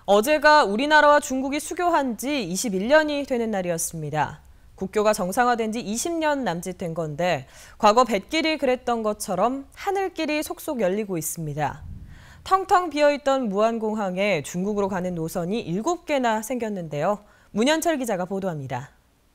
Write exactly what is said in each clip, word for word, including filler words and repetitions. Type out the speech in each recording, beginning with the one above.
어제가 우리나라와 중국이 수교한 지 이십일 년이 되는 날이었습니다. 국교가 정상화된 지 이십 년 남짓 된 건데 과거 뱃길이 그랬던 것처럼 하늘길이 속속 열리고 있습니다. 텅텅 비어있던 무안공항에 중국으로 가는 노선이 일곱 개나 생겼는데요. 문현철 기자가 보도합니다.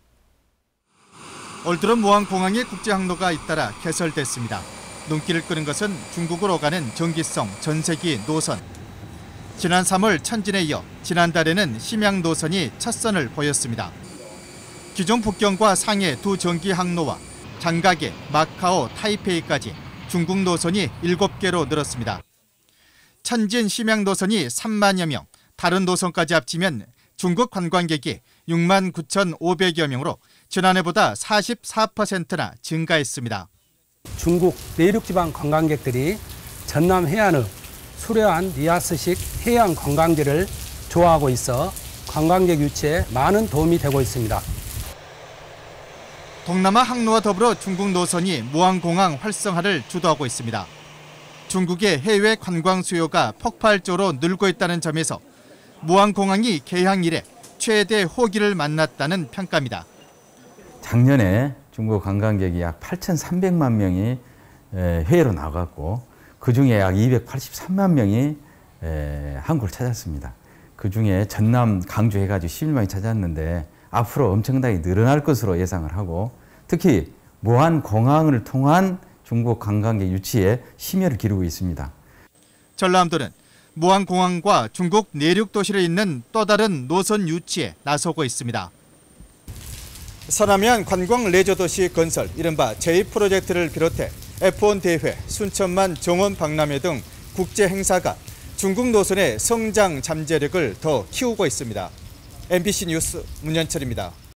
올 들어 무안공항의 국제항로가 잇따라 개설됐습니다. 눈길을 끄는 것은 중국으로 가는 정기성 전세기 노선. 지난 삼월 천진에 이어 지난달에는 심양 노선이 첫 선을 보였습니다. 기존 북경과 상해 두 정기 항로와 장가게, 마카오, 타이페이까지 중국 노선이 일곱 개로 늘었습니다. 천진 심양 노선이 삼만여 명, 다른 노선까지 합치면 중국 관광객이 육만 구천오백여 명으로 지난해보다 사십사 퍼센트나 증가했습니다. 중국 내륙지방 관광객들이 전남 해안의 수려한 리아스식 해양 관광지를 좋아하고 있어 관광객 유치에 많은 도움이 되고 있습니다. 동남아 항로와 더불어 중국 노선이 무안공항 활성화를 주도하고 있습니다. 중국의 해외 관광 수요가 폭발적으로 늘고 있다는 점에서 무안공항이 개항 이래 최대 호기를 만났다는 평가입니다. 작년에 중국 관광객이 약 팔천삼백만 명이 해외로 나갔고 그중에 약 이백팔십삼만 명이 한국을 찾았습니다. 그중에 전남, 강주 해가지고 십일만이 찾았는데 앞으로 엄청나게 늘어날 것으로 예상을 하고 특히 무안공항을 통한 중국 관광객 유치에 심혈을 기울이고 있습니다. 전라남도는 무안공항과 중국 내륙 도시를 잇는 또 다른 노선 유치에 나서고 있습니다. 서남해안 관광 레저 도시 건설, 이른바 제이 프로젝트를 비롯해 에프 원 대회, 순천만 정원 박람회 등 국제 행사가 중국 노선의 성장 잠재력을 더 키우고 있습니다. 엠비씨 뉴스 문현철입니다.